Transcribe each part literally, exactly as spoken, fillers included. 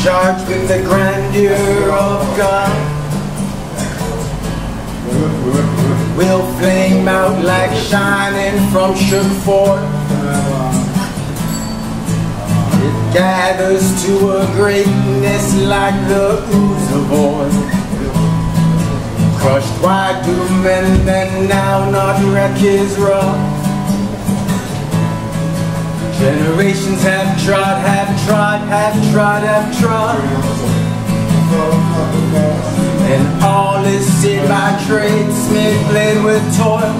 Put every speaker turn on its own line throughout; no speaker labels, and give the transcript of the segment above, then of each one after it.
charged with the grandeur of God, will flame out like shining from shook forth. It gathers to a greatness like the ooze of oil. Crushed wide do men then now not wreck his wrath. Generations have trod, have trod, have trod, have trod, and all is seared by trade, smith blade with toil.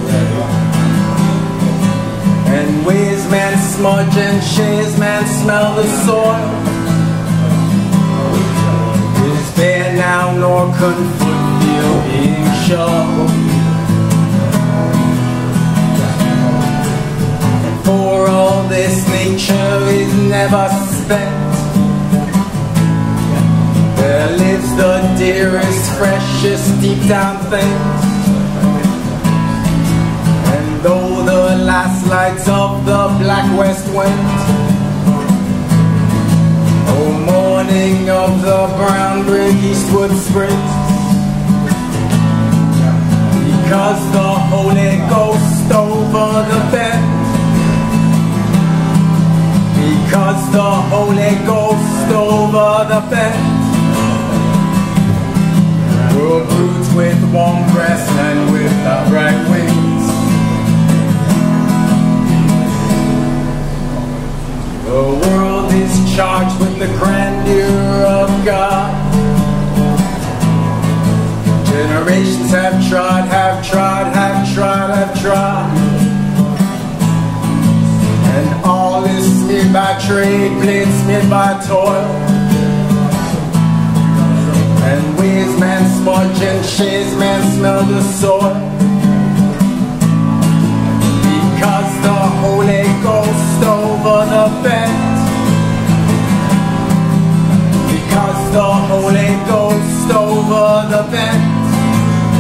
And ways man smudge and shares man smell the soil. Is there now nor can foot feel being shoved? For all this nature is never spent. There lives the dearest, freshest, deep down things. And though the last lights of the black west went, oh morning of the brown brick eastward sprint, because the Holy Ghost over the bend, because the Holy Ghost over the bend will brood with warm breast and with upright wings. The world is charged with the grandeur of God. Generations have trod, have trod, have trod, have trod, and all is smeared by trade, blade smeared by toil. And ways man smudge and shares man smell the soil. Because the Holy Ghost over the bend, because the Holy Ghost over the bend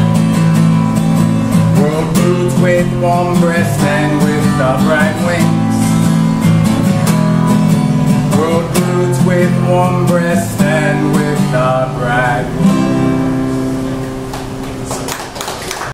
will brood with warm breast and with upright wings.